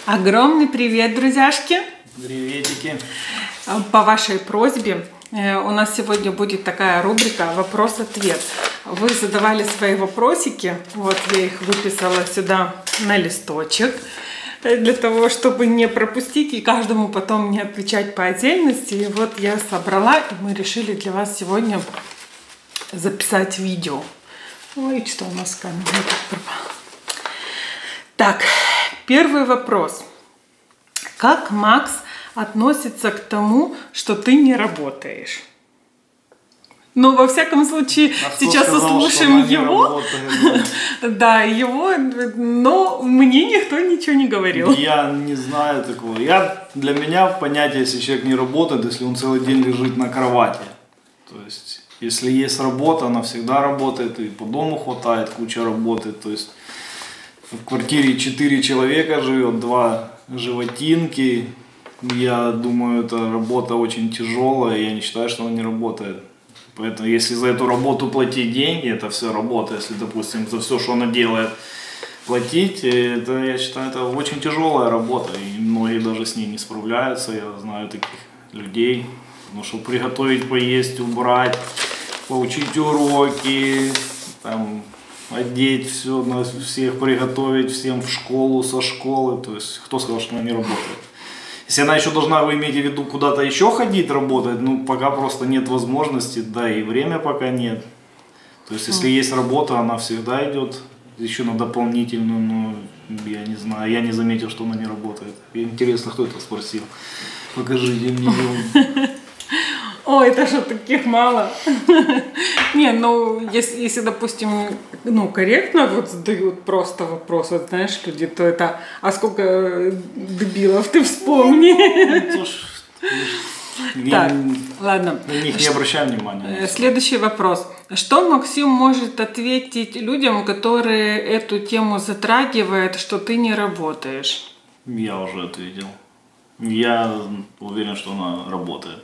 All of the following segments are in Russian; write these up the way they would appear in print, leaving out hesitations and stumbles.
Огромный привет, друзьяшки! Приветики! По вашей просьбе у нас сегодня будет такая рубрика «Вопрос-ответ». Вы задавали свои вопросики, вот я их выписала сюда на листочек, для того, чтобы не пропустить и каждому потом не отвечать по отдельности. И вот я собрала, и мы решили для вас сегодня записать видео. Ой, что у нас камера пропала. Так, первый вопрос. Как Макс относится к тому, что ты не работаешь? Ну, во всяком случае, сейчас услышим его. Да, его, но мне никто ничего не говорил. Я не знаю такого. Для меня понятие, если человек не работает, если он целый день лежит на кровати. То есть, если есть работа, она всегда работает, и по дому хватает, куча работы. То есть, в квартире 4 человека живет, 2 животинки. Я думаю, эта работа очень тяжелая, я не считаю, что она не работает. Поэтому, если за эту работу платить деньги, это все работа. Если, допустим, за все, что она делает, платить, это, я считаю, это очень тяжелая работа. И многие даже с ней не справляются. Я знаю таких людей. Потому что приготовить, поесть, убрать, поучить уроки, там, одеть все, всех приготовить, всем в школу, со школы. То есть, кто сказал, что она не работает? Если она еще должна, вы имеете в виду, куда-то еще ходить, работать, ну, пока просто нет возможности, да, и время пока нет. То есть, если есть работа, она всегда идет еще на дополнительную, но я не знаю, я не заметил, что она не работает. Интересно, кто это спросил? Покажите мне его. Ой, это что, таких мало? Не, ну, если, допустим, ну, корректно вот задают просто вопрос, вот знаешь, люди, то это, а сколько дебилов ты вспомни? Так, ладно. На них не обращаем внимания. Следующий вопрос. Что Максим может ответить людям, которые эту тему затрагивают, что ты не работаешь? Я уже ответил. Я уверен, что она работает.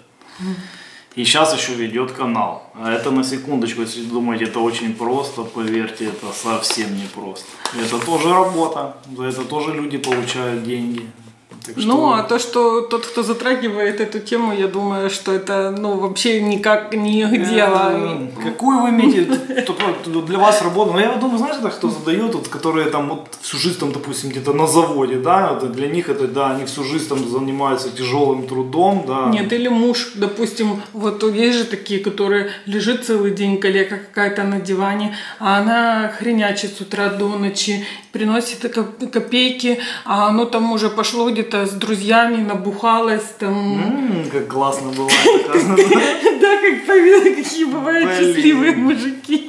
И сейчас еще ведет канал. А это на секундочку, если думаете, это очень просто, поверьте, это совсем не просто. Это тоже работа, за это тоже люди получают деньги. Так что... Ну, а то, что тот, кто затрагивает эту тему, я думаю, что это, ну, вообще никак не их дело. Какую вы имеете для вас работу? Ну, я думаю, знаете, кто задает, вот, которые там вот всю жизнь, там, допустим, где-то на заводе, да, вот, для них это, да, они всю жизнь там занимаются тяжелым трудом, да. Нет, или муж, допустим, вот есть же такие, которые лежит целый день, коллега какая-то на диване, а она хренячит с утра до ночи, приносит копейки, а оно там уже пошло где-то с друзьями, набухалось там. Как классно бывает, оказывается. Да, как повезло, какие бывают счастливые мужики.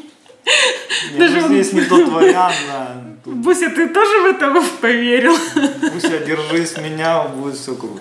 Даже здесь не тот вариант, да. Буся, ты тоже в это поверил? Буся, держись меня, будет все круто.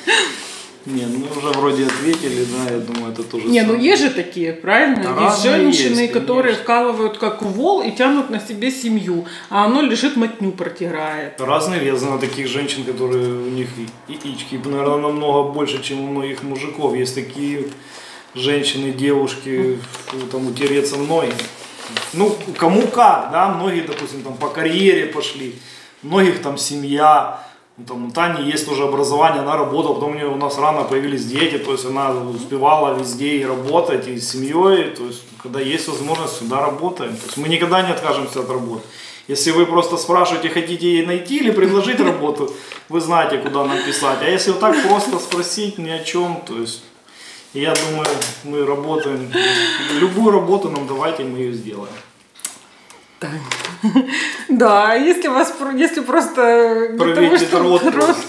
Не, ну уже вроде ответили, да, я думаю, это тоже. Не, ну есть же такие, правильно? Да, есть женщины, есть, которые вкалывают как вол и тянут на себе семью, а оно лежит, матню протирает. Разные, я знаю таких женщин, которые у них яички, наверное, намного больше, чем у многих мужиков. Есть такие женщины, девушки, там утереться ноги. Ну, кому как, да, многие, допустим, там по карьере пошли, многих там семья. Там, у Тани есть уже образование, она работала, потом у нас рано появились дети, то есть она успевала везде и работать, и с семьей, то есть когда есть возможность, всегда работаем. То есть мы никогда не откажемся от работы. Если вы просто спрашиваете, хотите ей найти или предложить работу, вы знаете, куда нам писать. А если вот так просто спросить ни о чем, то есть я думаю, мы работаем, любую работу нам давайте, мы ее сделаем. Да, если просто проветрить рот,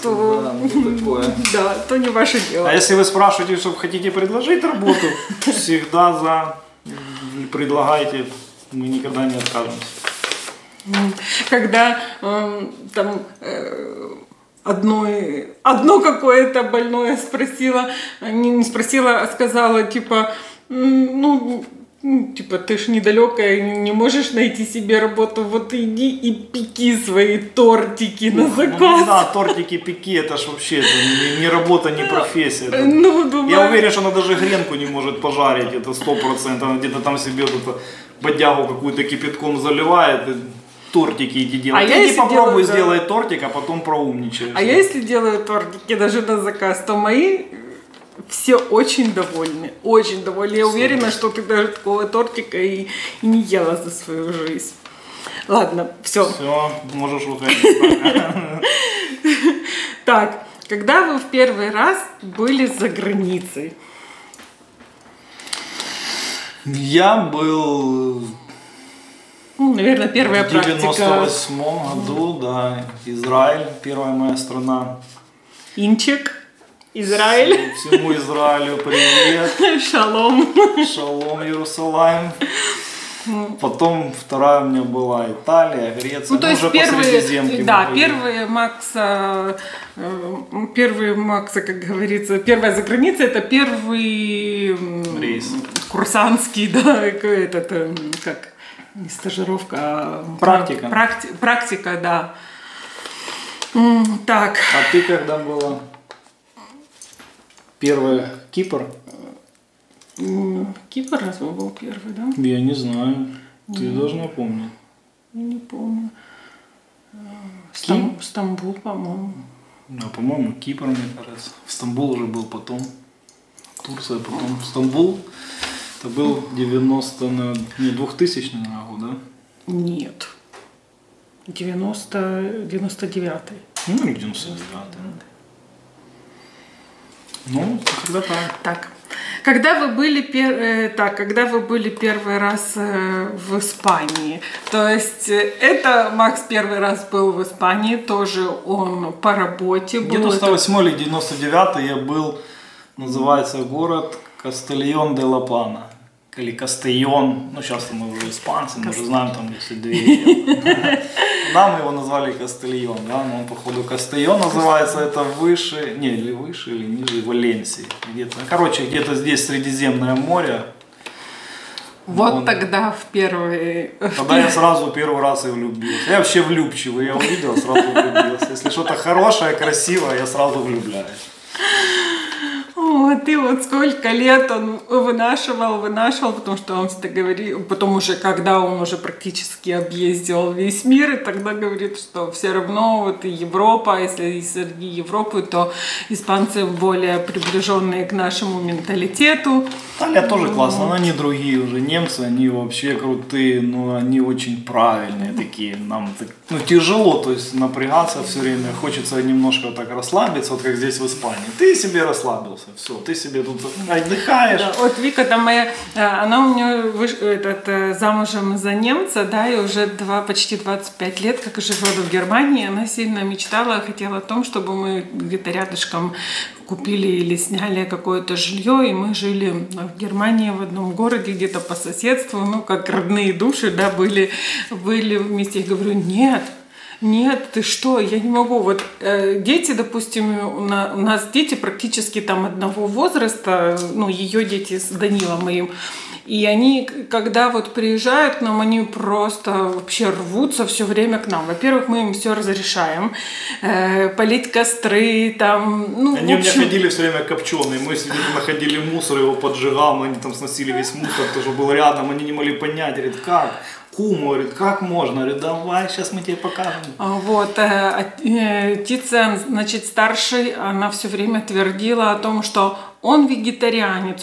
да, то не ваше дело. А если вы спрашиваете, что хотите предложить работу, всегда за, предлагайте, мы никогда не откажемся. Когда там одно какое-то больное спросила, не спросила, а сказала, типа, типа, ты ж недалекая, не можешь найти себе работу, вот иди и пеки свои тортики на заказ. Ну, да, тортики пеки, это ж вообще не работа, не профессия. Я уверен, что она даже гренку не может пожарить, это 100%. Она где-то там себе бодягу какую-то кипятком заливает. тортики иди делать. А я Иди если попробуй делаю, да. сделай тортик, а потом проумничаешь. А я если делаю тортики даже на заказ, то мои все очень довольны. Очень довольны. Я уверена, что ты даже такого тортика и не ела за свою жизнь. Ладно, все. Все, можешь уходить. Так, когда вы в первый раз были за границей? Я был Ну, наверное, первая в практика. 98 году, да, Израиль, первая моя страна. Инчик, Израиль, Всему Израилю привет. шалом. Шалом, Иерусалим. Потом вторая у меня была Италия, Греция. Ну, то есть уже по Средиземке мы да, были. первые Макса, как говорится, первая за границей, это первый Рейс. курсантский, да, этот, как, не стажировка, а Практика. Практика, да. Так, А ты когда была? Первая Кипр? Кипр разве был первый, да? Я не знаю. Ты должна помнить. Я не помню. Ким? Стамбул, по-моему. А, по-моему, Кипр, мне кажется. Стамбул уже был потом. Турция потом. Стамбул. Это был 2000 год, да? Нет. 99-й. Ну, 99. Ну, когда так. Так. Когда вы были первый раз в Испании, то есть это Макс первый раз был в Испании, тоже он по работе был. 98 или 99 я был, называется город Кастельон де ла Плана. Или Кастельон, ну сейчас мы уже испанцы, мы уже знаем там, если две. Нам его назвали Кастельон, да, но он походу Кастельон называется, это выше, или ниже Валенсии. Где-то, короче, где-то здесь Средиземное море. Вот тогда в первый... Тогда я сразу первый раз и влюбился. Я вообще влюбчивый, я увидел, сразу влюбился. Если что-то хорошее, красивое, я сразу влюбляюсь. Вот, и вот сколько лет он вынашивал, потому что он всегда говорил, потом уже, когда он уже практически объездил весь мир, и тогда говорит, что все равно вот и Европа, если среди Европы, то испанцы более приближенные к нашему менталитету. Италия тоже классно, но они другие уже. Немцы, они вообще крутые, но они очень правильные такие. Нам тяжело, то есть напрягаться все время. Хочется немножко так расслабиться, вот как здесь в Испании. Ты себе расслабился, все, ты себе тут отдыхаешь. Да, вот Вика там моя, она у меня замужем за немца, да, и уже почти 25 лет, как живет в Германии. Она сильно мечтала, хотела о том, чтобы мы где-то рядышком купили или сняли какое-то жилье, и мы жили в Германии в одном городе, где-то по соседству, ну, как родные души, да, были вместе. Я говорю, нет, ты что, я не могу. Вот дети, допустим, у нас дети практически там одного возраста, ну, ее дети с Данилом моим, и они, когда вот приезжают к нам, они просто вообще рвутся все время к нам. Во-первых, мы им все разрешаем, полить костры, там, ну, они в общем... у меня ходили все время копченые, мы если находили мусор, его поджигал, они там сносили весь мусор, тоже был рядом, они не могли понять, говорит, как? Кум говорит, как можно? Говорит, давай, сейчас мы тебе покажем. Вот, Тиция, значит, старший, она все время твердила о том, что он вегетарианец.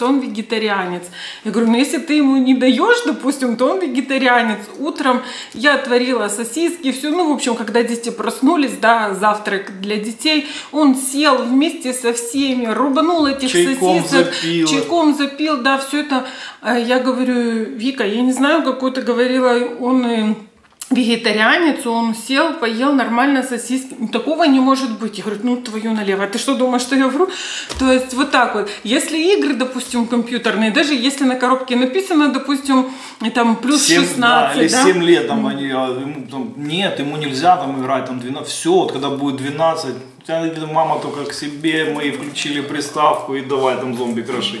Я говорю, ну если ты ему не даешь, допустим, то он вегетарианец. Утром я отварила сосиски, все, ну, в общем, когда дети проснулись, да, завтрак для детей, он сел вместе со всеми, рубанул этих сосисок, чайком запил, да, все это. Я говорю, Вика, я не знаю, какой ты говорила, он вегетарианец, он сел, поел нормально сосиски. Такого не может быть. Я говорю, ну твою налево. А ты что думаешь, что я вру? То есть вот так вот. Если игры, допустим, компьютерные, даже если на коробке написано, допустим, там плюс 16, да, или 7 лет, там, они, нет, ему нельзя там играть, там 12, все, вот когда будет 12, мама только к себе, мы включили приставку и давай там зомби крошить.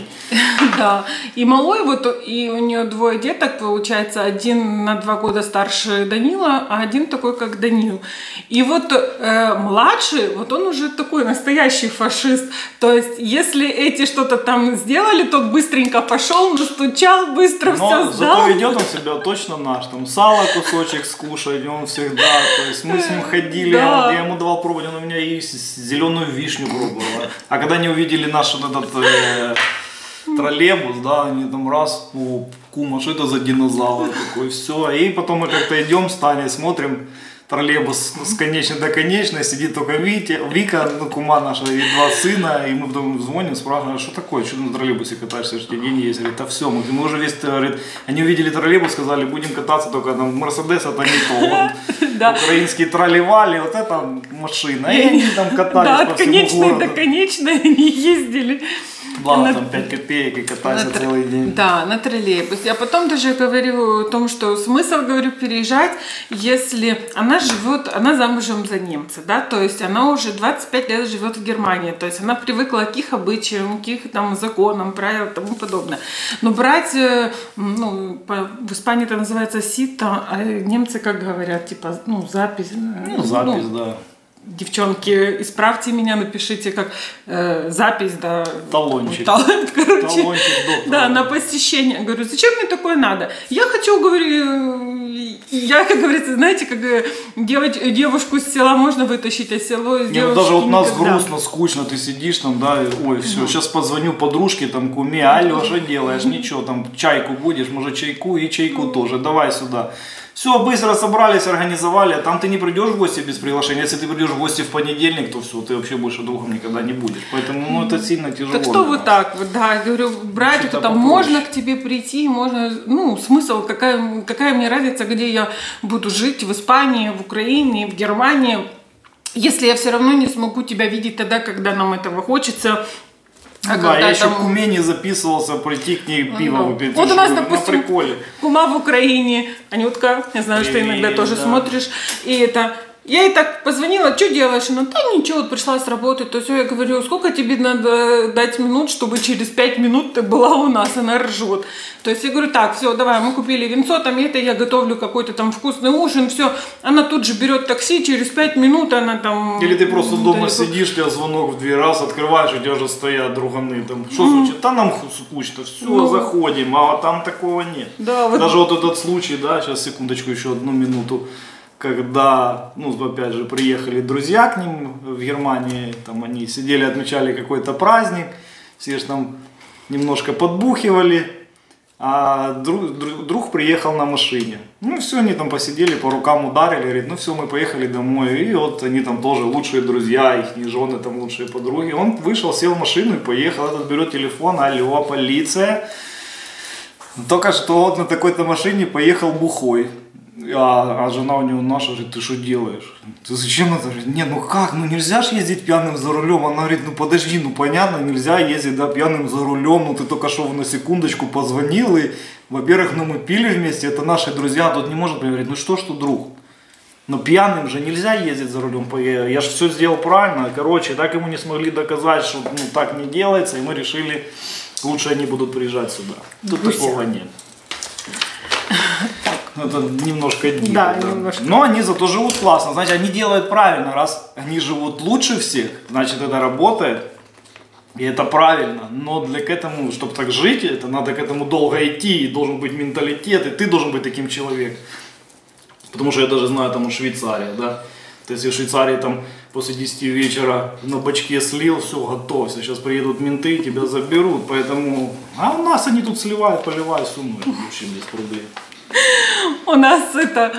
Да, и малой, вот, и у нее двое деток, получается, один на 2 года старше Данила, Данила, а один такой, как Данил. И вот младший, вот он уже такой настоящий фашист. То есть, если эти что-то там сделали, тот быстренько пошел, настучал, быстро все сдал. Зато ведет он себя точно наш. Там сало кусочек скушать, он всегда. То есть мы с ним ходили, я ему давал пробовать, он у меня и зеленую вишню пробовал. А когда они увидели наш вот этот троллейбус, да, они там раз, кума, что это за динозавр такой, все. И потом мы как-то идем с Таней, смотрим, троллейбус с конечной до конечной, сидит только Вика, ну, кума наша, и два сына, и мы потом звоним, спрашиваем, что такое, что ты на троллейбусе катаешься, что тебе деньги есть? Говорит, да все, мы уже весь, говорит, они увидели троллейбус, сказали, будем кататься только там, Мерседес это не то, украинские троллевали, вот это машина, и они там катались по всему городу. Да, от конечной до конечной они ездили. Благо, там 5 копеек и катайся целый день. Да, на троллейбусе. Я потом даже говорю о том, что смысл, говорю, переезжать, если она живет, она замужем за немца, да, то есть она уже 25 лет живет в Германии, то есть она привыкла к их обычаям, к их там законам, правилам и тому подобное. Но брать, ну, в Испании это называется сито, а немцы как говорят, типа, ну, запись. Ну, запись, да. Девчонки, исправьте меня, напишите как запись, да. Талончик. Короче, Талончик доктора. Да, на посещение. Говорю, зачем мне такое надо? Я хочу, говорю, я, как говорится, знаете, как девушку с села можно вытащить, а село из девушки даже вот нас никогда. грустно, скучно, ты сидишь там, да, ой, все, сейчас позвоню подружке, там, куме, алло, что делаешь, ничего, там, чайку будешь, может, чайку и чайку тоже, давай сюда. Все, быстро собрались, организовали, а там ты не придешь в гости без приглашения. Если ты придешь в гости в понедельник, то все, ты вообще больше другом никогда не будешь. Поэтому, ну, это сильно тяжело. Так что вот так вот, да, говорю, брать это там, можно к тебе прийти, можно, ну, смысл, какая мне разница, где я буду жить, в Испании, в Украине, в Германии, если я все равно не смогу тебя видеть тогда, когда нам этого хочется. А да, я еще к куме не записывался прийти к ней пиво выпить. Вот у нас, допустим, кума в Украине, Анютка, я знаю, что иногда тоже смотришь, и это... Я ей так позвонила, что делаешь? Она, да ничего, вот пришла с работы, то все. Я говорю, сколько тебе надо дать минут, чтобы через 5 минут ты была у нас? Она ржет. То есть я говорю, так, все, давай, мы купили винцо, там это, я готовлю какой-то там вкусный ужин, все. Она тут же берет такси, через 5 минут она там... Или ты просто дома сидишь, у тебя звонок в 2 раза, открываешь, у тебя уже стоят друганы, там, что случилось? Да нам скучно, все, заходим, а там такого нет. Да, вот... Даже вот этот случай, да, сейчас, секундочку, еще 1 минуту. Когда, ну, опять же, приехали друзья к ним в Германии, там они сидели, отмечали какой-то праздник, все же там немножко подбухивали, а друг приехал на машине. Ну, все, они там посидели, по рукам ударили, говорит, ну, все, мы поехали домой, и вот они там тоже лучшие друзья, их жены там лучшие подруги. Он вышел, сел в машину и поехал, этот берет телефон, алло, полиция. Только что вот на такой-то машине поехал бухой. А жена у него наша говорит, ты что делаешь? Ты зачем это? Говорит, не, ну как, ну нельзя же ездить пьяным за рулем. Она говорит, ну подожди, ну понятно, нельзя ездить, да, пьяным за рулем, ну ты только что на секундочку позвонил, и, во-первых, ну мы пили вместе, это наши друзья, тут не может быть. Говорит, ну что друг? Но пьяным же нельзя ездить за рулем, я же все сделал правильно, короче, так ему не смогли доказать, что ну, так не делается, и мы решили, лучше они будут приезжать сюда. Тут такого нет. Это немножко дико, да. Немножко. Но они зато живут классно, значит, они делают правильно, раз они живут лучше всех, значит, это работает, и это правильно, но для этому, чтобы так жить, это надо к этому долго идти, и должен быть менталитет, и ты должен быть таким человеком, потому что я даже знаю, там, у Швейцарии, да, то есть в Швейцарии там после 10 вечера на бачке слил, все, готовься, сейчас приедут менты, тебя заберут, поэтому, а у нас они тут сливают, поливают сумму, вообще без проблем. У нас это,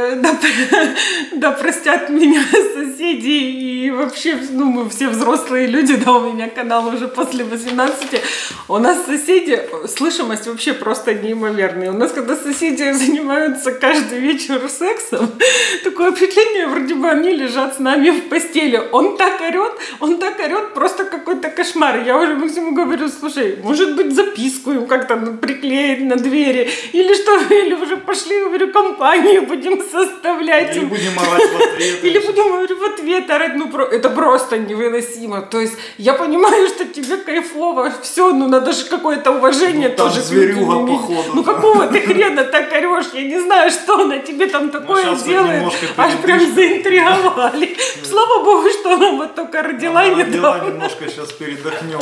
да простят меня соседи и вообще, ну мы все взрослые люди, да, у меня канал уже после 18. У нас соседи, слышимость вообще просто неимоверная. У нас когда соседи занимаются каждый вечер сексом, такое впечатление, вроде бы они лежат с нами в постели. Он так орет, просто какой-то кошмар. Я уже Максиму говорю, слушай, может быть записку им как-то приклеить на двери, или что, или уже пошли, говорю, компанию будем составлять. Или будем орать в ответ. Или будем, говорю, в ответ орать, ну это просто невыносимо. То есть я понимаю, что тебе кайфово, все, ну надо же какое-то уважение ну, тоже. Зверюга, походу. Ну какого ты хрена так орешь? Я не знаю, что она тебе там такое делает. Аж прям заинтриговали. Слава богу, что она вот только родила недавно. Родила немножко, сейчас передохнем.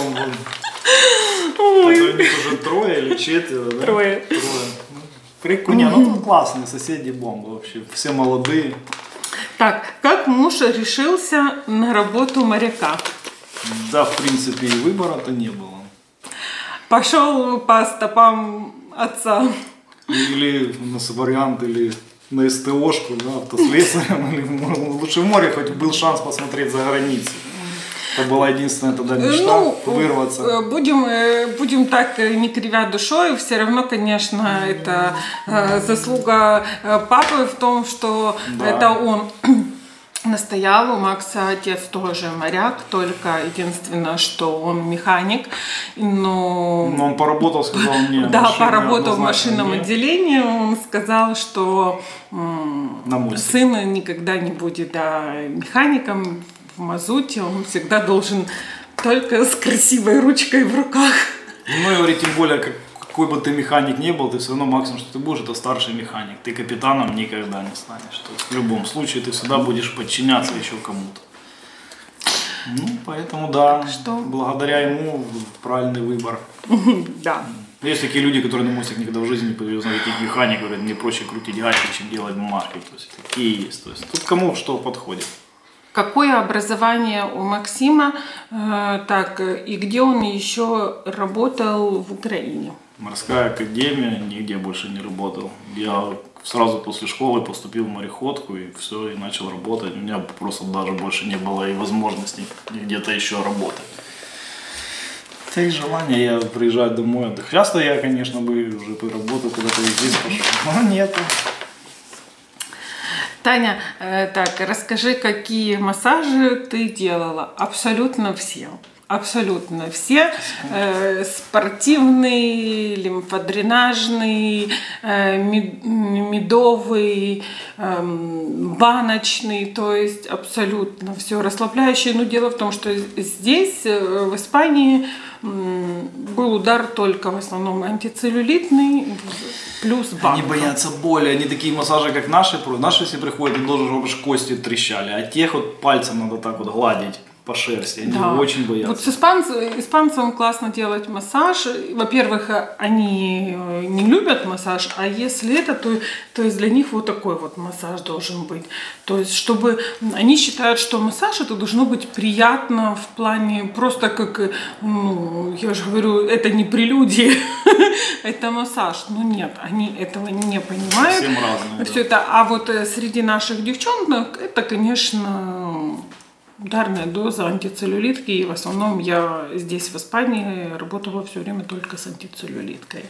Ой. У них уже 3 или 4, да? 3. Прикольно, ну тут классные соседи, бомба вообще, все молодые. Так, как муж решился на работу моряка? Да, в принципе, и выбора-то не было. Пошел по стопам отца. Или вариант, или на СТОшку, да, автослесарем, или лучше в море, хоть был шанс посмотреть за границей. Это была единственная тогда мечта, вырваться. Будем так, не кривя душой, все равно, конечно, это заслуга папы в том, что это он настоял. У Макса отец тоже моряк, только единственное, что он механик. Но он поработал, сказал мне. Да, поработал в машинном отделении. Он сказал, что сын никогда не будет механиком в мазуте. Он всегда должен только с красивой ручкой в руках. Ну, я говорю, тем более, какой бы ты механик не был, ты все равно максимум, что ты будешь, это старший механик. Ты капитаном никогда не станешь. То есть в любом случае ты всегда будешь подчиняться еще кому-то. Ну, поэтому да, благодаря ему правильный выбор. Да. Есть такие люди, которые на мостик никогда в жизни не появились на таких механиков, говорят, мне проще крутить гайки, чем делать бумажки. То есть такие есть. То есть тут кому что подходит. Какое образование у Максима, и где он еще работал в Украине? Морская академия, нигде больше не работал. Я сразу после школы поступил в мореходку и все, и начал работать. У меня просто даже больше не было и возможности где-то еще работать. Да и желание я приезжать домой отдыхать. Часто я, конечно, бы уже поработал, куда-то здесь пошел, но нет. Таня, расскажи, какие массажи ты делала? Абсолютно все. Абсолютно все. Спортивный, лимфодренажный, медовый, баночный, то есть абсолютно все расслабляющее. Но дело в том, что здесь, в Испании, был удар только в основном антицеллюлитный плюс банка. Они боятся боли, они такие массажи, как наши. Наши все приходят, и должен, чтобы кости трещали, а тех вот пальцем надо так вот гладить по шерсти, они очень боятся. Вот с испанцам классно делать массаж. Во-первых, они не любят массаж, а если это, то есть для них вот такой вот массаж должен быть. То есть, чтобы они считают, что массаж это должно быть приятно в плане просто как, я же говорю, это не прелюдия, это массаж. Но нет, они этого не понимают. Всем разные. Все это, а вот среди наших девчонок это, конечно, ударная доза антицеллюлитки, и в основном я здесь, в Испании, работала все время только с антицеллюлиткой.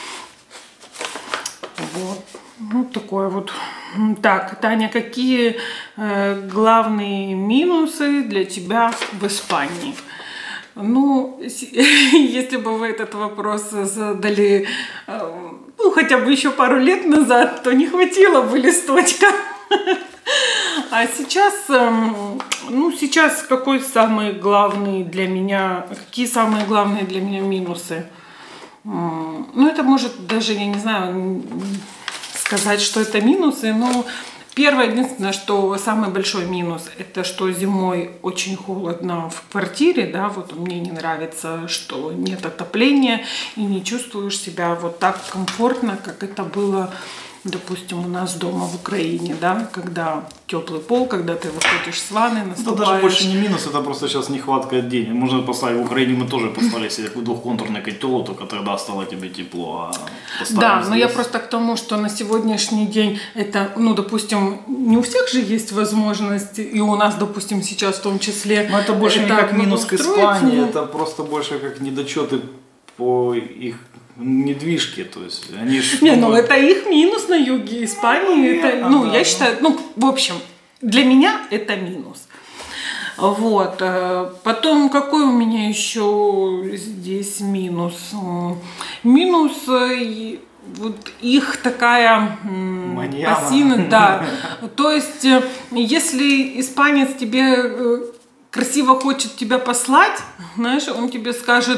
Вот. Ну, такое вот. Так, Таня, какие главные минусы для тебя в Испании? Ну, если бы вы этот вопрос задали, хотя бы еще пару лет назад, то не хватило бы листочка. А сейчас, сейчас какие самые главные для меня минусы? Это может даже, я не знаю, сказать, что это минусы, но первое, единственное, что самый большой минус, это что зимой очень холодно в квартире, да, вот мне не нравится, что нет отопления и не чувствуешь себя вот так комфортно, как это было, допустим, у нас дома в Украине, да, когда теплый пол, когда ты выходишь с ванны, наступаешь. Это даже больше не минус, это просто сейчас нехватка денег. Можно поставить, в Украине мы тоже поставили себе двухконтурный котел, только тогда стало тебе тепло. Да, но я просто к тому, что на сегодняшний день это, допустим, не у всех же есть возможность, и у нас, допустим, сейчас в том числе. Но это больше не как минус к Испании, это просто больше как недочеты по их недвижки, то есть они это их минус на юге Испании. Я считаю, в общем, для меня это минус. Вот. Потом, какой у меня еще здесь минус? Минус вот их такая пассивность, да. То есть, если испанец тебе красиво хочет тебя послать, знаешь, он тебе скажет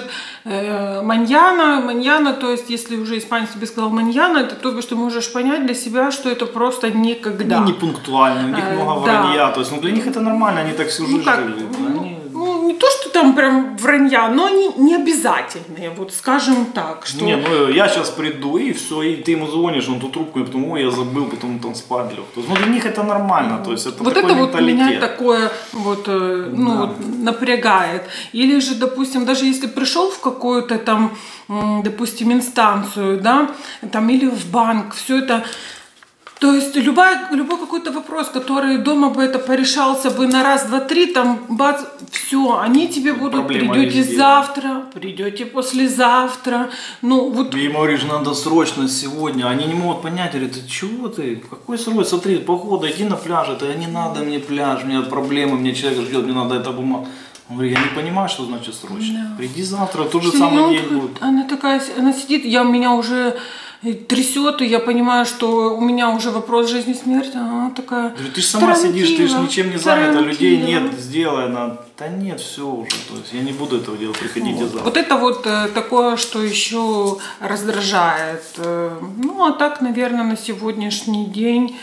маньяна, то есть если уже испанец тебе сказал маньяна, это то, что ты можешь понять для себя, что это просто никогда. Они не пунктуальны, у них много вранья, то есть для них это нормально, они так всю жизнь жили. Не то, что там прям вранья, но они не обязательные, вот скажем так. Что... Не, ну я сейчас приду и все, и ты ему звонишь, он ту трубку, и потом, ой, я забыл, потом там спать лег. То есть, для них это нормально, то есть это вот такой это менталитет. Вот меня такое вот, вот напрягает. Или же, допустим, даже если пришел в какую-то там, допустим, инстанцию, да, там, или в банк, все это... То есть любой какой-то вопрос, который дома бы это порешался бы на раз, два, три, там, бац, все, они тебе будут, придете завтра, придете послезавтра, ну вот. И ему говоришь, надо срочно сегодня, они не могут понять, говорят, ты чего ты, какой срок, смотри, погода, иди на пляж, это не надо мне пляж, у меня проблемы, мне человек ждет, мне надо это бумага. Он говорит, я не понимаю, что значит срочно, приди завтра, тот же самый день будет. Она такая, она сидит, меня уже... трясет, и я понимаю, что у меня уже вопрос жизни и смерти, она такая... Ты же сама сидишь, ты же ничем не занята, людей нет, сделай, да нет, все уже, то есть я не буду этого делать, приходите завтра. Вот это вот такое, что еще раздражает. Ну, а так, наверное, на сегодняшний день...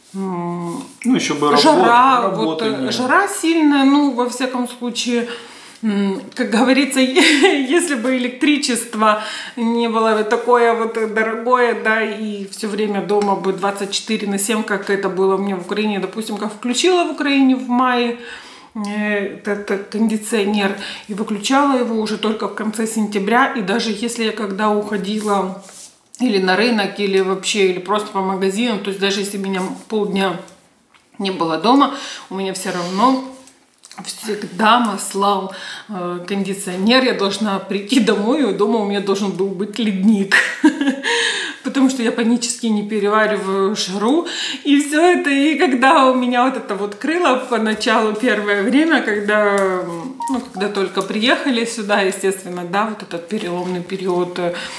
Ну, еще бы работы жара сильная, ну, во всяком случае... Как говорится, если бы электричество не было такое вот дорогое, да, и все время дома бы 24/7, как это было у меня в Украине, допустим, как включила в Украине в мае этот кондиционер и выключала его уже только в конце сентября, и даже если я когда уходила или на рынок, или вообще, или просто по магазинам, то есть даже если меня полдня не было дома, у меня все равно... Всегда маслал кондиционер, я должна прийти домой, и дома у меня должен был быть ледник, потому что я панически не перевариваю жару, и все это, и когда у меня вот это вот крыло поначалу первое время, когда только приехали сюда, естественно, да, вот этот переломный период,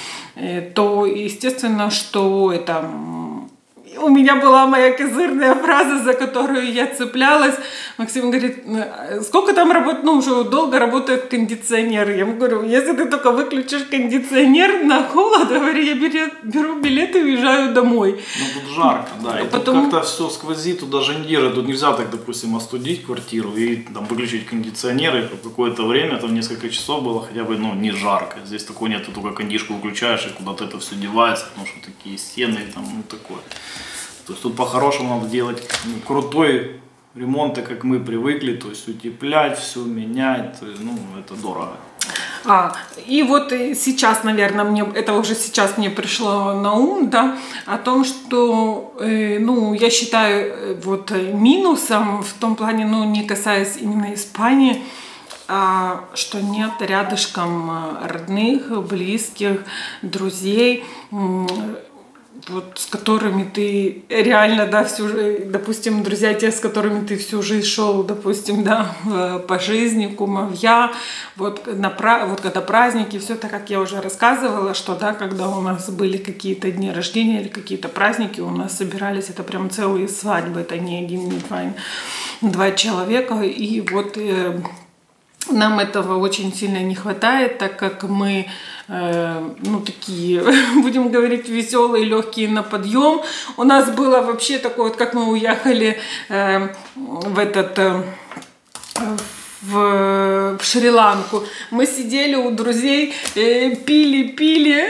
то естественно, что это... У меня была моя козырная фраза, за которую я цеплялась. Максим говорит, сколько там работает, ну, уже долго работает кондиционер. Я ему говорю, если ты только выключишь кондиционер на холод, говорю, я беру билет и уезжаю домой. Ну, тут жарко, да, и тут как-то все сквозит, тут даже не тут нельзя так, допустим, остудить квартиру и там выключить кондиционер, и какое-то время, там несколько часов было хотя бы, ну, не жарко. Здесь такого нет, ты только кондишку выключаешь, и куда-то это все девается, потому что такие стены, там, ну, такое. То есть тут по-хорошему надо делать крутой ремонт, как мы привыкли, то есть утеплять, все менять, то есть, ну, это дорого. И вот сейчас, наверное, это уже сейчас мне пришло на ум, да, о том, что, ну, я считаю вот минусом в том плане, ну, не касаясь именно Испании, что нет рядышком родных, близких, друзей, вот с которыми ты реально, да, допустим, друзья те, с которыми ты всю жизнь шел, допустим, да, по жизни, кумовья, вот когда праздники, все так, как я уже рассказывала, что, да, когда у нас были какие-то дни рождения или какие-то праздники, у нас собирались, это прям целые свадьбы, это не один, не два человека, и вот нам этого очень сильно не хватает, так как мы, ну, такие, будем говорить, веселые, легкие на подъем. У нас было вообще такое, вот как мы уехали в Шри-Ланку. Мы сидели у друзей, пили.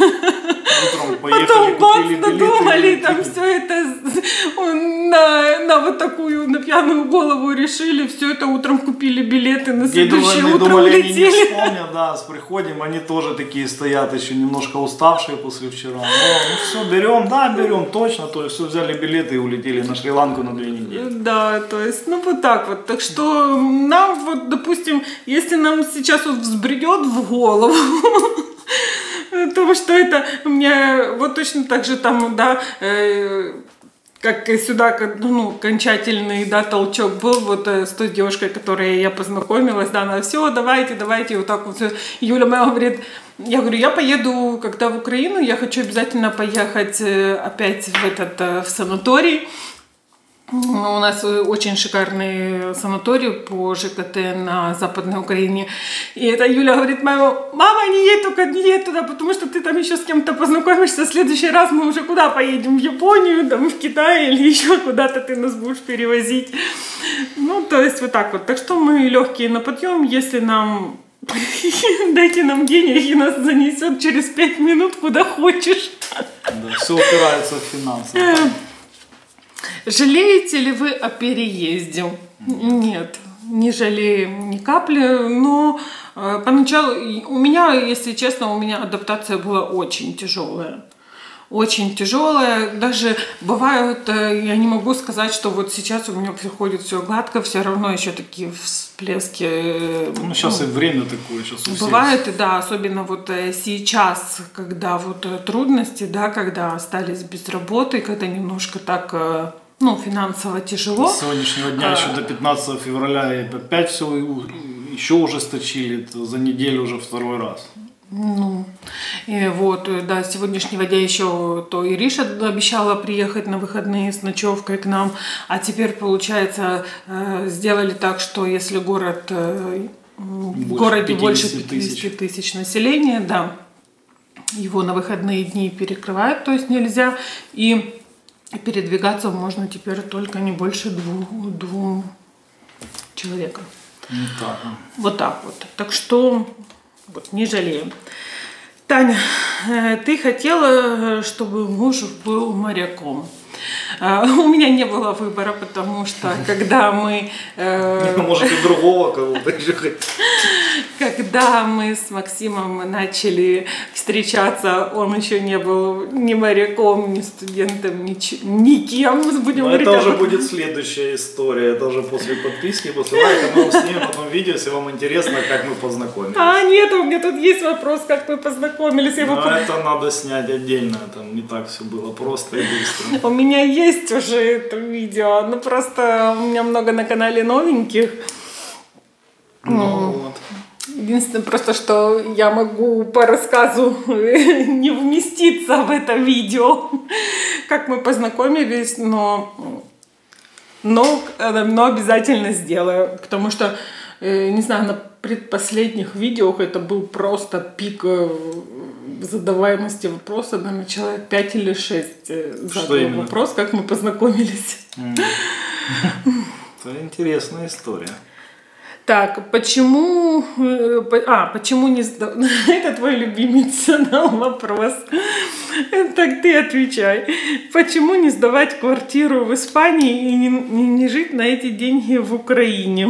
Потом надумали, там все это на вот такую, на пьяную голову решили, все это утром купили билеты, на следующее утро улетели. Они не вспомнят, да, приходим, они тоже такие стоят, еще немножко уставшие после вчера. Ну все, берем, точно, то есть все, взяли билеты и улетели на Шри-Ланку на 2 недели. Да, то есть, ну вот так вот. Так что нам вот, допустим, если нам сейчас вот взбредет в голову, потому что это у меня вот точно так же там, да, как сюда, ну, окончательный, да, толчок был вот с той девушкой, которой я познакомилась, да, она, все, давайте, вот так вот. Юля моя говорит, я говорю, я поеду, когда в Украину, я хочу обязательно поехать опять в санаторий. У нас очень шикарный санаторий по ЖКТ на Западной Украине. И это Юля говорит: мама, не едь, только не едь туда, потому что ты там еще с кем-то познакомишься. В следующий раз мы уже куда поедем? В Японию, там, в Китай или еще куда-то ты нас будешь перевозить. Ну, то есть вот так вот. Так что мы легкие на подъем, если нам... Дайте нам денег, и нас занесет через 5 минут куда хочешь. Да, все упирается в финансы. Жалеете ли вы о переезде? Нет, не жалеем ни капли, но поначалу у меня, если честно, у меня адаптация была очень тяжелая. Очень тяжелая. Даже бывают, я не могу сказать, что вот сейчас у меня приходит все гладко, все равно еще такие всплески. Ну, сейчас и время такое, сейчас у всех. Бывает, да, особенно вот сейчас, когда вот трудности, да, когда остались без работы, когда немножко так, ну, финансово тяжело. С сегодняшнего дня еще до 15 февраля и опять все еще ужесточили, за неделю уже второй раз. Ну, и вот, да, с сегодняшнего дня еще то Ириша обещала приехать на выходные с ночевкой к нам, а теперь, получается, сделали так, что если город, в городе больше 50 тысяч населения, да, его на выходные дни перекрывают, то есть нельзя, и передвигаться можно теперь только не больше двум человекам. Вот так вот. Так что... Вот, не жалеем. Таня, ты хотела, чтобы муж был моряком. У меня не было выбора, потому что когда мы... Может, и другого кого-то еще хотите. Когда мы с Максимом начали встречаться, он еще не был ни моряком, ни студентом, никем. Но это уже будет следующая история. Это уже после подписки, после лайка. Мы снимем потом видео, если вам интересно, как мы познакомились. Нет, у меня тут есть вопрос, как мы познакомились. Но это надо снять отдельно. Там не так все было просто и быстро. У меня есть уже это видео, но просто у меня много на канале новеньких. Ну, вот. Единственное просто, что я могу по рассказу не вместиться в это видео, как мы познакомились, но обязательно сделаю, потому что, не знаю, на предпоследних видео это был просто пик задаваемости вопроса, наверное, человек 5 или 6 задал вопрос, как мы познакомились. Это интересная история. Так, почему не сдавать? Это твой любимец задал вопрос. Так ты отвечай. Почему не сдавать квартиру в Испании и не жить на эти деньги в Украине?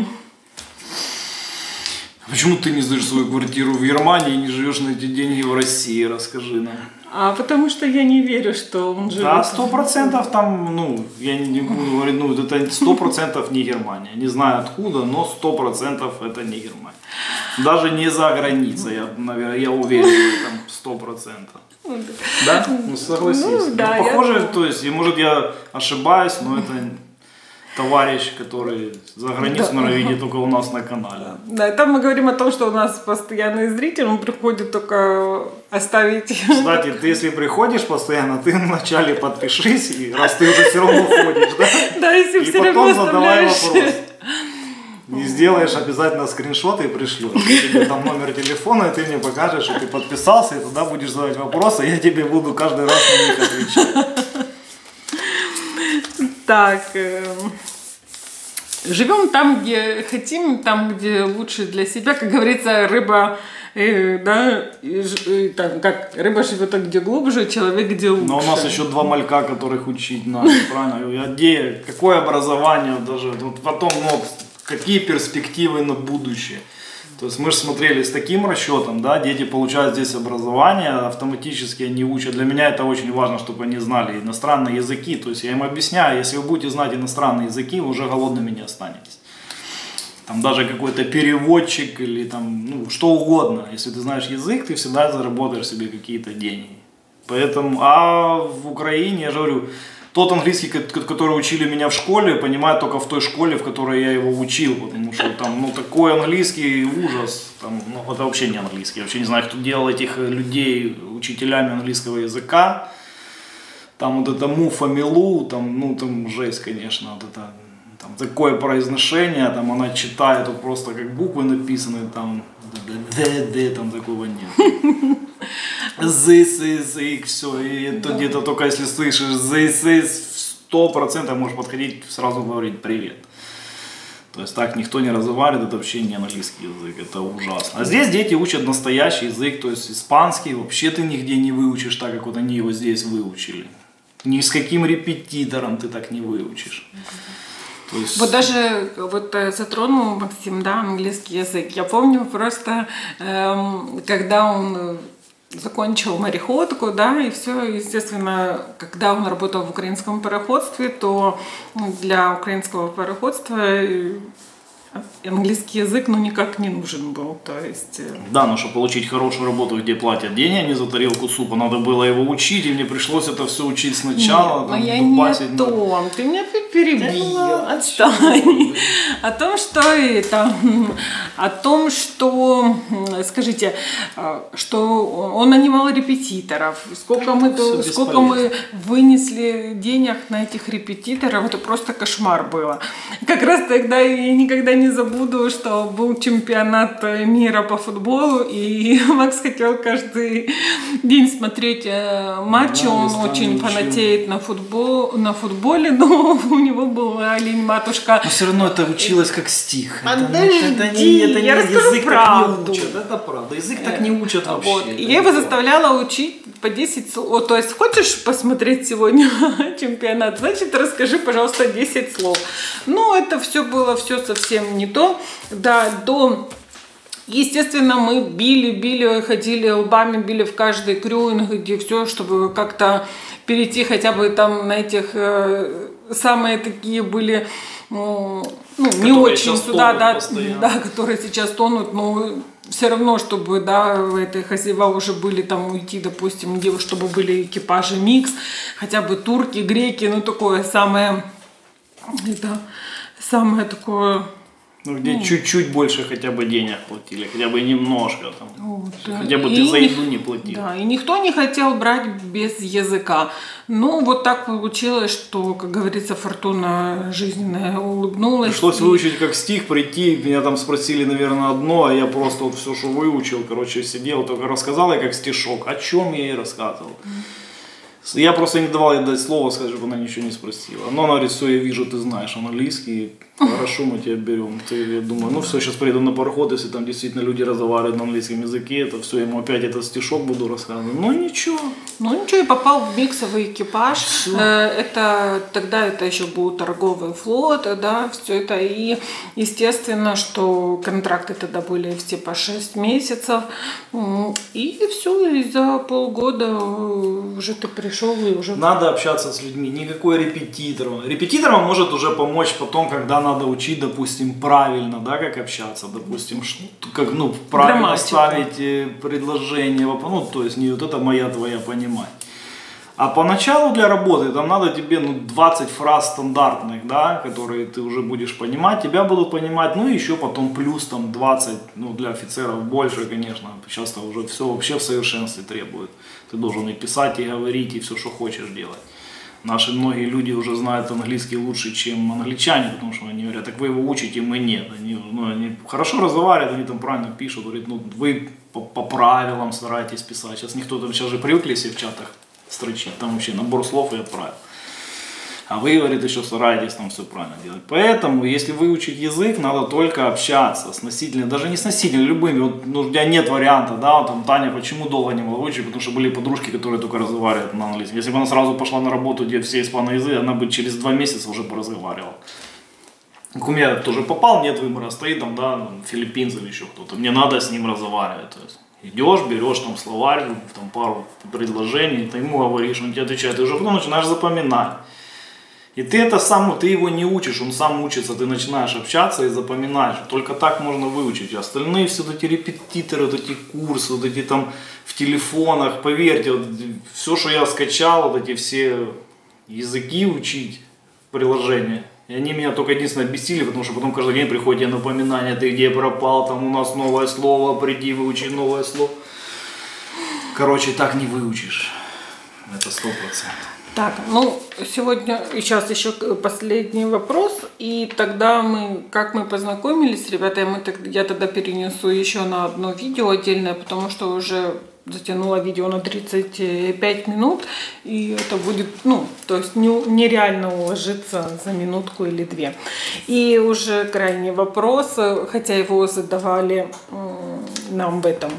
Почему ты не сдаешь свою квартиру в Германии и не живешь на эти деньги в России? Расскажи нам. Потому что я не верю, что он живет. Да, 100% там, я не буду говорить, это 100% не Германия. Не знаю откуда, но 100% это не Германия. Даже не за границей, я уверен в этом 100%. Да? Согласись. Да, похоже, то есть, может я ошибаюсь, но это товарищ, который за границу, наверное, видит только у нас на канале. Да, там мы говорим о том, что у нас постоянный зритель, он приходит только оставить... Кстати, ты если приходишь постоянно, ты вначале подпишись, и раз ты уже все равно ходишь, да? Да, если все равно потом задавай вопрос. Не сделаешь обязательно скриншот и пришлешь. Тебе там номер телефона, и ты мне покажешь, что ты подписался, и тогда будешь задавать вопросы, и я тебе буду каждый раз на них отвечать. Так, живем там, где хотим, там, где лучше для себя. Как говорится, рыба, как рыба живет там, где глубже, человек где лучше. Но у нас еще 2 малька, которых учить надо, правильно? Какое образование даже, потом, какие перспективы на будущее. То есть мы же смотрели с таким расчетом, да, дети получают здесь образование, автоматически они учат. Для меня это очень важно, чтобы они знали иностранные языки. То есть я им объясняю, если вы будете знать иностранные языки, вы уже голодными не останетесь. Там даже какой-то переводчик или там, что угодно. Если ты знаешь язык, ты всегда заработаешь себе какие-то деньги. Поэтому, а в Украине, я же говорю, тот английский, который учили меня в школе, понимаю только в той школе, в которой я его учил, потому что там, такой английский ужас, там, это вообще не английский, я вообще не знаю, кто делал этих людей учителями английского языка, Там вот это муфамилу, там, ну там жесть, конечно, вот это, там такое произношение, там она читает, вот просто как буквы написаны, там, там такого нет. This is X, все, и это где-то только если слышишь this is, 100% можешь подходить, сразу говорить привет. То есть так никто не разговаривает, это вообще не английский язык, это ужасно. А здесь дети учат настоящий язык, то есть испанский вообще ты нигде не выучишь так, как вот они его здесь выучили. Ни с каким репетитором ты так не выучишь. То есть... Вот даже вот затронул Максим, да, английский язык. Я помню просто, когда он закончил мореходку, да, и все, естественно, когда он работал в украинском пароходстве, то для украинского пароходства английский язык, ну, никак не нужен был, то есть... Да, но чтобы получить хорошую работу, где платят деньги, а не за тарелку супа, надо было его учить, и мне пришлось это все учить сначала. Нет, но я не о том, ты меня перебил, отстань. О том, что это, о том, что, скажите, что он нанимал репетиторов, сколько мы вынесли денег на этих репетиторов, это просто кошмар было. Как раз тогда я никогда не забуду, что был чемпионат мира по футболу, и Макс хотел каждый день смотреть матчи, да, он очень фанатеет на футболе, но у него был олень-матушка. Но все равно это училось как стих. Подожди, я расскажу правду. Это правда, язык так не учат вообще. Вот. И я его заставляла учить по 10 слов. То есть, хочешь посмотреть сегодня чемпионат, значит, расскажи, пожалуйста, 10 слов. Но это все было совсем не то. Да, естественно, мы били, ходили лбами, били в каждый крюинг, где все, чтобы как-то перейти хотя бы там на этих самые такие были, ну, не очень сюда, да, которые сейчас тонут, но все равно, чтобы, да, в этой хозяева уже были там уйти, допустим, где чтобы были экипажи микс, хотя бы турки, греки, ну такое самое такое. Ну, где чуть-чуть больше хотя бы денег платили, хотя бы немножко там. Да. Хотя бы ты за еду не платил. Да, и никто не хотел брать без языка. Ну, вот так получилось, что, как говорится, фортуна жизненная улыбнулась. Пришлось выучить как стих, прийти, меня там спросили, наверное, одно, а я просто вот все, что выучил, короче, сидел, только рассказал я как стишок. О чем я ей рассказывал? Я просто не давал ей дать слово, сказать, чтобы она ничего не спросила. Но она говорит, все, я вижу, ты знаешь английский, хорошо, мы тебя берем. Я думаю, ну все, сейчас приеду на пароход, если там действительно люди разговаривают на английском языке, это все, ему опять этот стишок буду рассказывать. Ну ничего. И попал в миксовый экипаж. Это тогда это еще был торговый флот, да, все это. И естественно, что контракты тогда были все по 6 месяцев. И все, и за полгода уже ты пришел и уже... Надо общаться с людьми, никакой репетитор. Репетитор вам может уже помочь потом, когда надо учить, допустим, правильно, да, как общаться, допустим, как, ну, правильно грамматику ставить предложение, ну, то есть не вот это моя, твоя понимать. А поначалу для работы там надо тебе 20 фраз стандартных, да, которые ты уже будешь понимать, тебя будут понимать, ну и еще потом плюс там 20, ну для офицеров больше, конечно, часто уже все вообще в совершенстве требует. Ты должен и писать, и говорить, и все, что хочешь делать. Наши многие люди уже знают английский лучше, чем англичане, потому что они говорят, так вы его учите, мы нет. Они хорошо разговаривают, они там правильно пишут, говорят, ну вы по правилам стараетесь писать. Сейчас же привыкли все в чатах строчить, там вообще набор слов и правил. А вы, говорит, еще стараетесь там все правильно делать. Поэтому, если выучить язык, надо только общаться с носителем, даже не с носителем, любыми. Вот, ну, у тебя нет варианта, да, там, Таня, почему долго не могла выучить? Потому что были подружки, которые только разговаривают на английском. Если бы она сразу пошла на работу, где все испаноязыки, она бы через 2 месяца уже поразговаривала. У меня тоже попал, нет выбора, стоит там, да, филиппинец или еще кто-то. Мне надо с ним разговаривать, то есть. Идешь, берешь там словарь, там пару предложений, ты ему говоришь, он тебе отвечает, ты уже потом начинаешь запоминать. И ты ты его не учишь, он сам учится, ты начинаешь общаться и запоминаешь. Только так можно выучить. Остальные все эти репетиторы, вот эти курсы, вот эти там в телефонах, поверьте, вот, все, что я скачал, вот эти все языки учить, приложения. И они меня только единственное бесили, потому что потом каждый день приходит напоминание, ты где пропал, там у нас новое слово, приди выучи новое слово. Короче, так не выучишь. Это 100%. Так, ну, сегодня, сейчас еще последний вопрос, и тогда как мы познакомились, ребята, я тогда перенесу еще на одно видео отдельное, потому что уже затянула видео на 35 минут, и это будет, ну, то есть нереально уложиться за минутку или две. И уже крайний вопрос, хотя его задавали нам в этом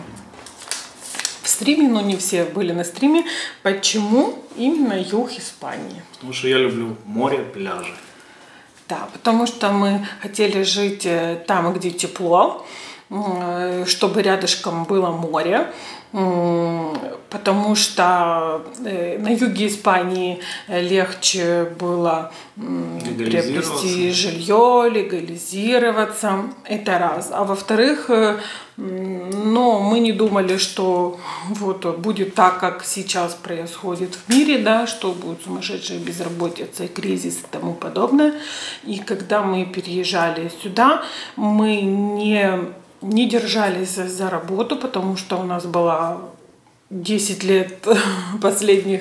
стриме, но не все были на стриме. Почему именно юг Испании? Потому что я люблю море, пляжи. Да, потому что мы хотели жить там, где тепло, чтобы рядышком было море, потому что на юге Испании легче было приобрести жилье, легализироваться, это раз. А во-вторых, но мы не думали, что вот будет так, как сейчас происходит в мире, да, что будет сумасшедшая безработица и кризис и тому подобное. И когда мы переезжали сюда, мы не держались за работу, потому что у нас была 10 лет последних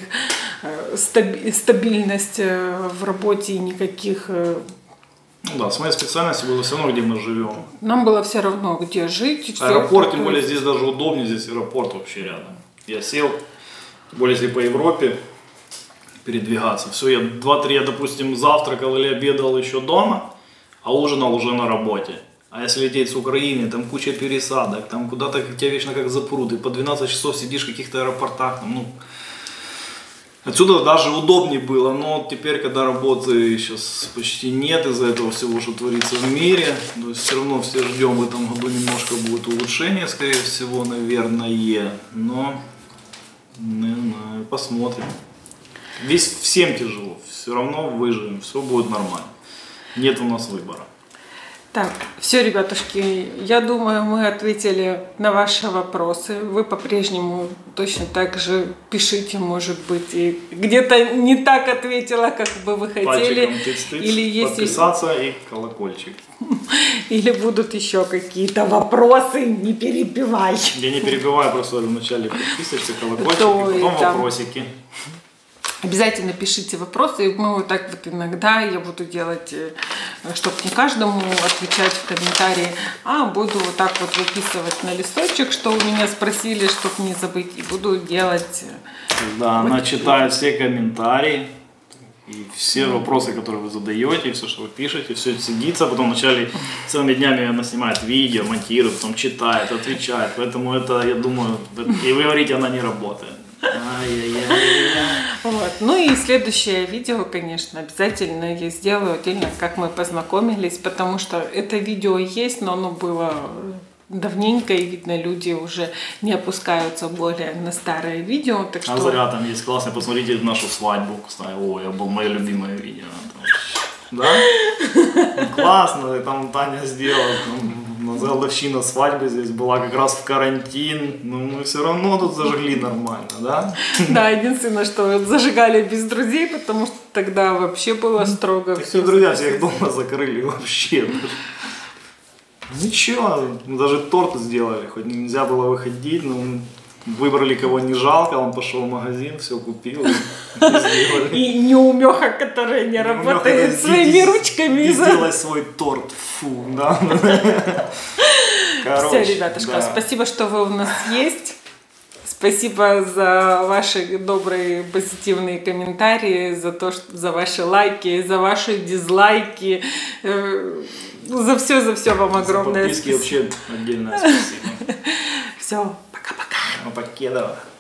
стабильность в работе и никаких... Ну да, с моей специальностью было все равно, где мы живем. Нам было все равно, где жить. Аэропорт, тем более, здесь даже удобнее, здесь аэропорт вообще рядом. Я сел, тем более, если по Европе передвигаться. Все, я 2-3, допустим, завтракал или обедал еще дома, а ужинал уже на работе. А если лететь с Украины, там куча пересадок, там куда-то тебя вечно как запрут, и по 12 часов сидишь в каких-то аэропортах, там, ну... Отсюда даже удобнее было, но теперь, когда работы сейчас почти нет из-за этого всего, что творится в мире, то есть все равно все ждем, в этом году немножко будет улучшение, скорее всего, наверное, но не знаю, посмотрим. Всем тяжело, все равно выживем, все будет нормально, нет у нас выбора. Так, все, ребятушки, я думаю, мы ответили на ваши вопросы. Вы по-прежнему точно так же пишите, может быть, и где-то не так ответила, как бы вы хотели. Или есть подписаться и колокольчик. Или будут еще какие-то вопросы, не перебивай. Я не перебиваю, просто вначале подписывайся, колокольчик, и потом вопросики. Обязательно пишите вопросы, и мы вот так вот иногда я буду делать, чтобы не каждому отвечать в комментарии, а буду вот так вот выписывать на листочек, что у меня спросили, чтобы не забыть, и буду делать. Да, вот она читает все комментарии и все вопросы, которые вы задаете, и все, что вы пишете, все это сидится, потом вначале целыми днями она снимает видео, монтирует, потом читает, отвечает, поэтому это, я думаю, и вы говорите, она не работает. Вот. Ну и следующее видео, конечно, обязательно я сделаю отдельно, как мы познакомились, потому что это видео есть, но оно было давненько, и видно, люди уже не опускаются более на старое видео. Так что... А зря, там есть классно, посмотрите нашу свадьбу, кстати, ой, это было мое любимое видео. Да? Классно, там Таня сделала, годовщина свадьбы здесь была как раз в карантин, но мы все равно тут зажгли нормально, да? Да, единственное, что зажигали без друзей, потому что тогда вообще было строго. Все друзья всех дома закрыли вообще. Ничего, мы даже торт сделали, хоть нельзя было выходить, но выбрали, кого не жалко, он пошел в магазин, все купил. И неумеха, которая не работает своими ручками. Сделай свой торт, фу, да. Все, ребятушка, спасибо, что вы у нас есть. Спасибо за ваши добрые, позитивные комментарии, за ваши лайки, за ваши дизлайки. За все вам огромное спасибо. За подписки вообще отдельное спасибо. Все, пока-пока. Покедова.